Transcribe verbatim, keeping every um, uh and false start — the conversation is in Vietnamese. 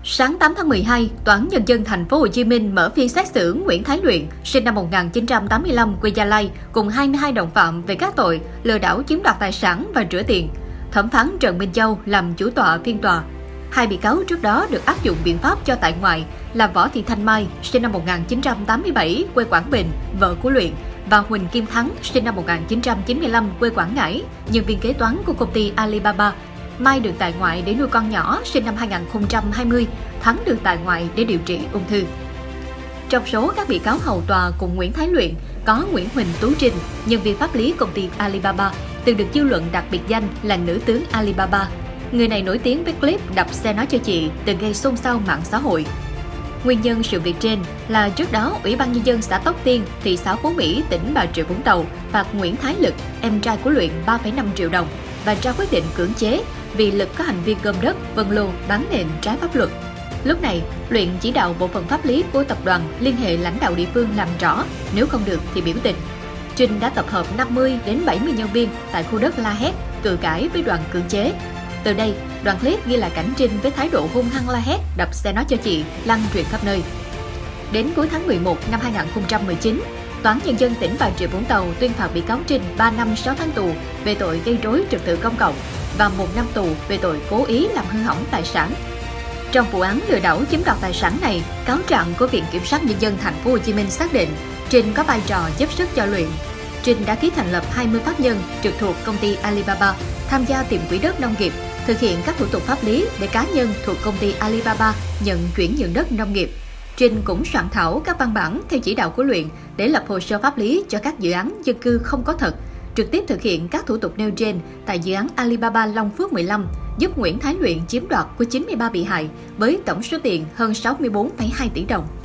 Sáng tám tháng mười hai, Tòa án Nhân dân Thành phố Hồ Chí Minh mở phiên xét xử Nguyễn Thái Luyện, sinh năm một nghìn chín trăm tám mươi lăm, quê Gia Lai, cùng hai mươi hai đồng phạm về các tội lừa đảo chiếm đoạt tài sản và rửa tiền. Thẩm phán Trần Minh Châu làm chủ tọa phiên tòa. Hai bị cáo trước đó được áp dụng biện pháp cho tại ngoại là Võ Thị Thanh Mai, sinh năm một nghìn chín trăm tám mươi bảy, quê Quảng Bình, vợ của Luyện, và Huỳnh Kim Thắng, sinh năm một nghìn chín trăm chín mươi lăm, quê Quảng Ngãi, nhân viên kế toán của công ty Alibaba. Mai được tại ngoại để nuôi con nhỏ, sinh năm hai nghìn không trăm hai mươi, Thắng được tại ngoại để điều trị ung thư. Trong số các bị cáo hầu tòa cùng Nguyễn Thái Luyện có Nguyễn Huỳnh Tú Trinh, nhân viên pháp lý công ty Alibaba, từng được dư luận đặt biệt danh là nữ tướng Alibaba. Người này nổi tiếng với clip đập xe nói cho chị, từng gây xôn xao mạng xã hội. Nguyên nhân sự việc trên là trước đó, Ủy ban Nhân dân xã Tóc Tiên, thị xã Phú Mỹ, tỉnh Bà Rịa Vũng Tàu phạt Nguyễn Thái Lực, em trai của Luyện, ba phẩy năm triệu đồng và ra quyết định cưỡng chế vì Lực có hành vi gom đất, vân lô, bán nền trái pháp luật. Lúc này, Luyện chỉ đạo bộ phận pháp lý của tập đoàn liên hệ lãnh đạo địa phương làm rõ, nếu không được thì biểu tình. Trinh đã tập hợp năm mươi đến bảy mươi nhân viên tại khu đất la hét, cự cãi với đoàn cưỡng chế. Từ đây, đoạn clip ghi lại cảnh Trinh với thái độ hung hăng la hét, đập xe nói cho chị, lan truyền khắp nơi. Đến cuối tháng mười một năm hai nghìn không trăm mười chín, Tòa án Nhân dân tỉnh Bà Rịa Vũng Tàu tuyên phạt bị cáo Trinh ba năm sáu tháng tù về tội gây rối trật tự công cộng và một năm tù về tội cố ý làm hư hỏng tài sản. Trong vụ án lừa đảo chiếm đoạt tài sản này, cáo trạng của Viện Kiểm sát Nhân dân Thành phố Hồ Chí Minh xác định Trinh có vai trò giúp sức cho Luyện. Trinh đã ký thành lập hai mươi pháp nhân trực thuộc công ty Alibaba, tham gia tìm quỹ đất nông nghiệp, thực hiện các thủ tục pháp lý để cá nhân thuộc công ty Alibaba nhận chuyển nhượng đất nông nghiệp. Trinh cũng soạn thảo các văn bản theo chỉ đạo của Luyện để lập hồ sơ pháp lý cho các dự án dân cư không có thật, trực tiếp thực hiện các thủ tục nêu trên tại dự án Alibaba Long Phước mười lăm, giúp Nguyễn Thái Luyện chiếm đoạt của chín mươi ba bị hại với tổng số tiền hơn sáu mươi bốn phẩy hai tỷ đồng.